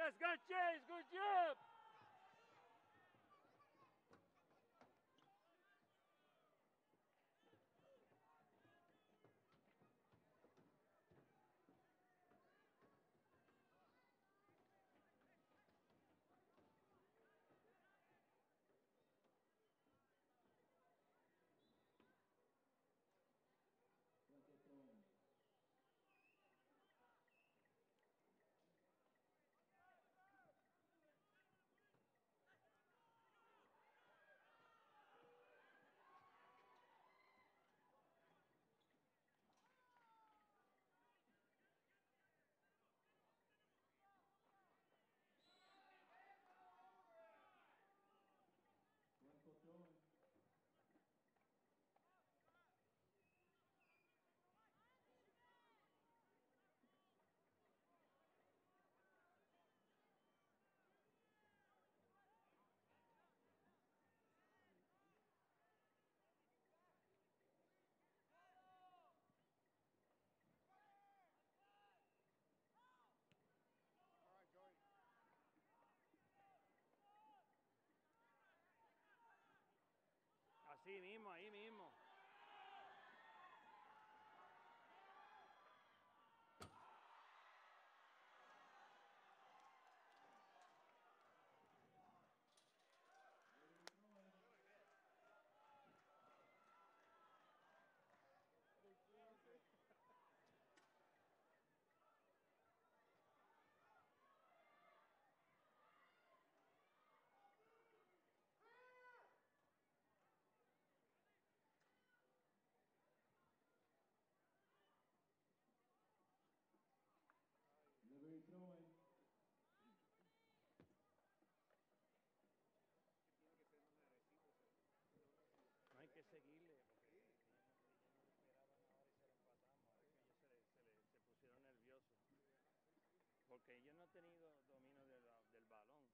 Let's go, Chase. Good job. Así mismo, ahí mismo. No hay que seguirle porque ellos no esperaban ahora y se lo empatamos. Es que ellos se pusieron nerviosos porque ellos no han tenido dominio del balón.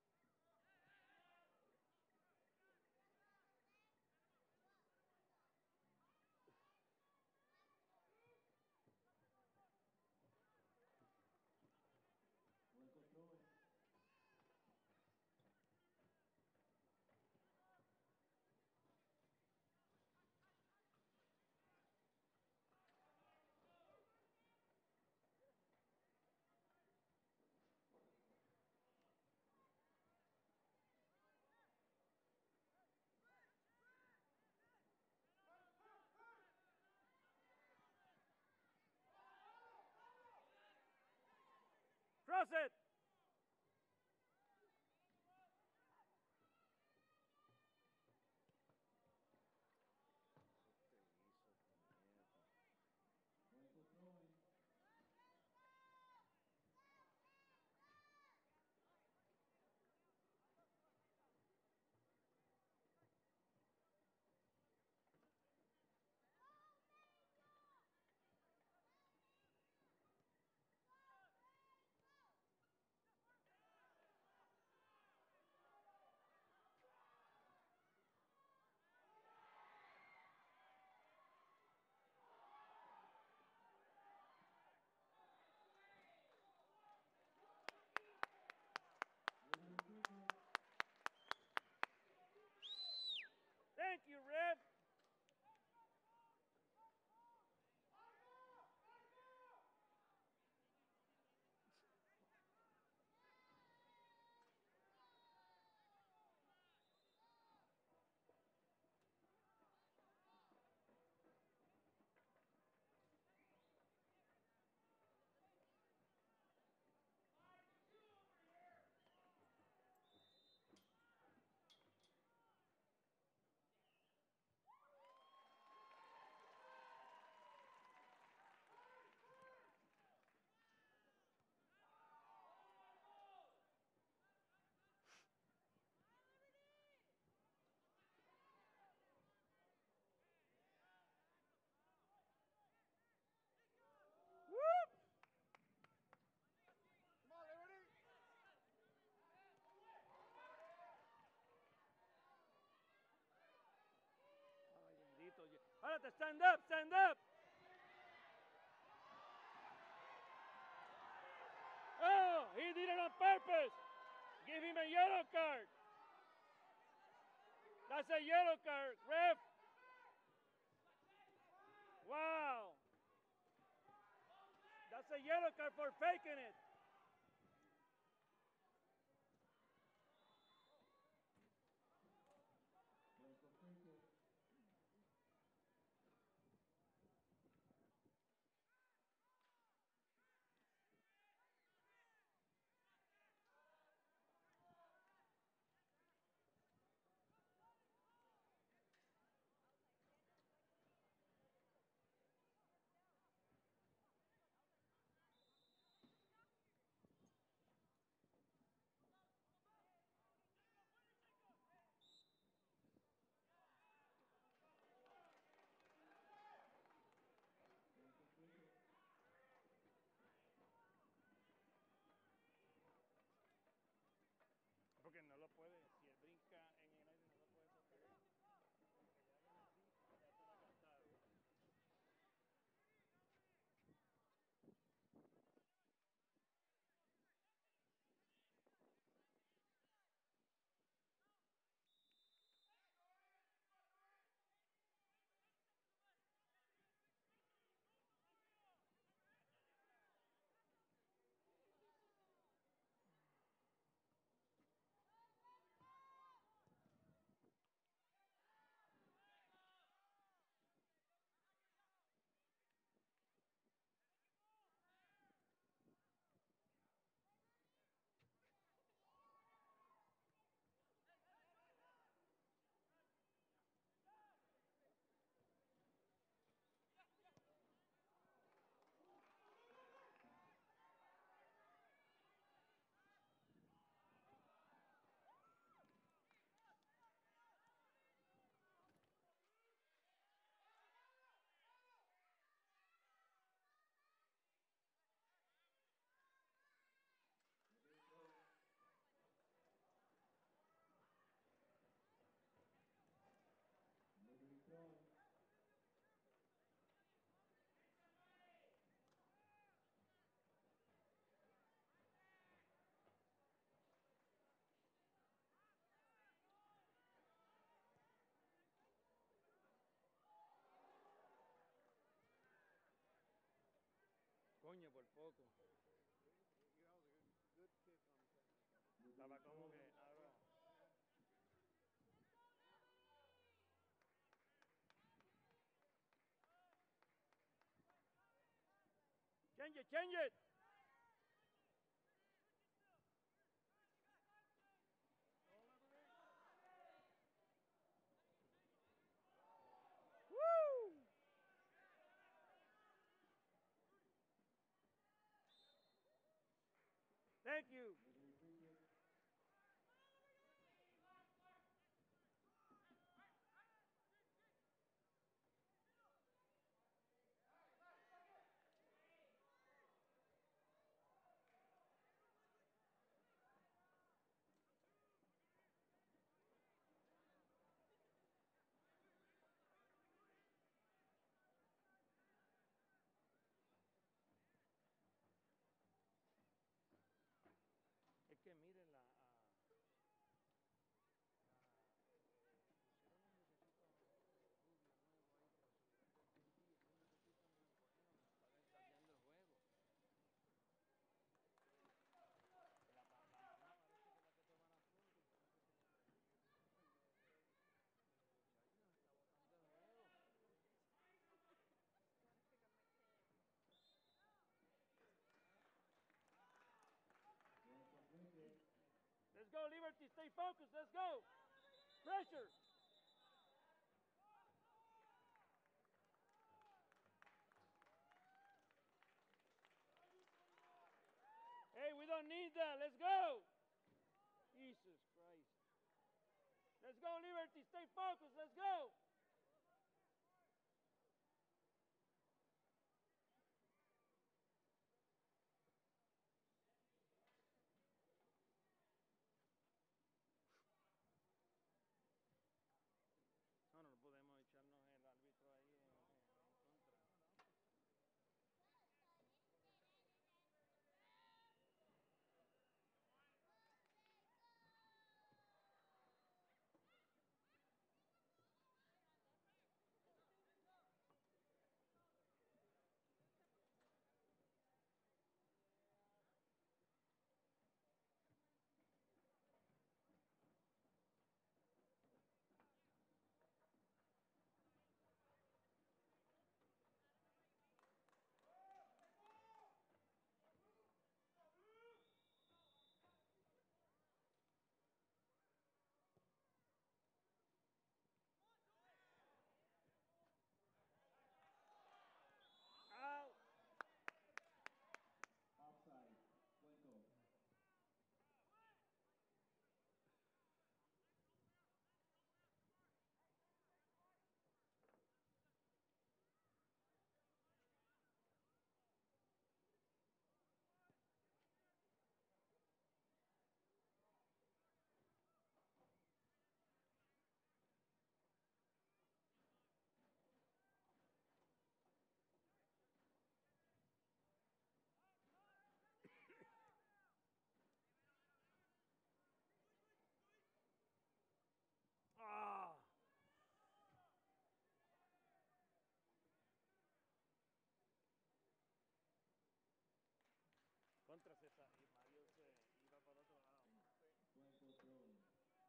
Cross it. Thank you, Reb. Párate, stand up, stand up. Oh, he did it on purpose. Give him a yellow card. That's a yellow card, ref. Wow. That's a yellow card for faking it. Porque no lo puede, si él brinca en el aire no lo puede tocar. Porque ya viene así, ya te la cantaron. Coño, por poco. Estaba como que ahora. Change it, change it. Woo! Thank you. Es que miren pusieron un muchachito rubio nuevo ahí que lo subieron del JV. Ese muchachito es muy bueno, está desarrollando el juego. La mamá parece que es la que toma las fotos. El muchacho nos está botando el juego. Let's go, Liberty. Stay focused. Let's go. Pressure. Hey, we don't need that. Let's go. Jesus Christ. Let's go, Liberty. Stay focused. Let's go. No podemos echarnos el árbitro ahí en contra. Contra César y Mario se iba para otro lado. Glencoe throwing.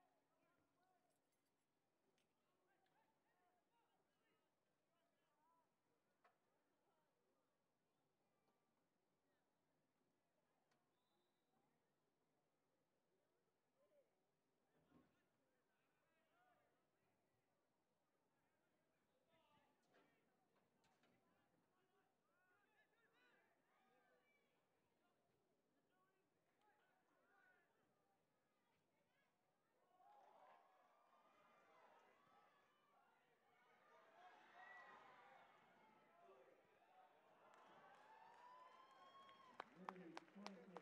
Liberty 26.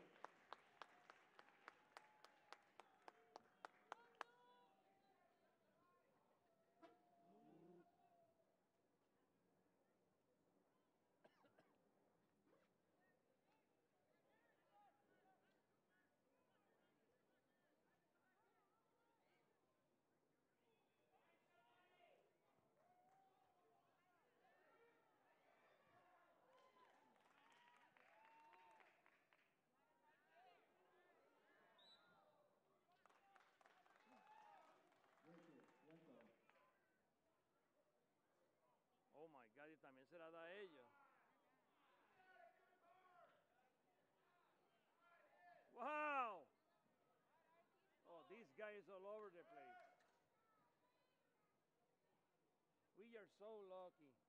Glencoe. Oh my God, y también se la da a ellos. Wow! Oh, this guy is all over the place. We are so lucky.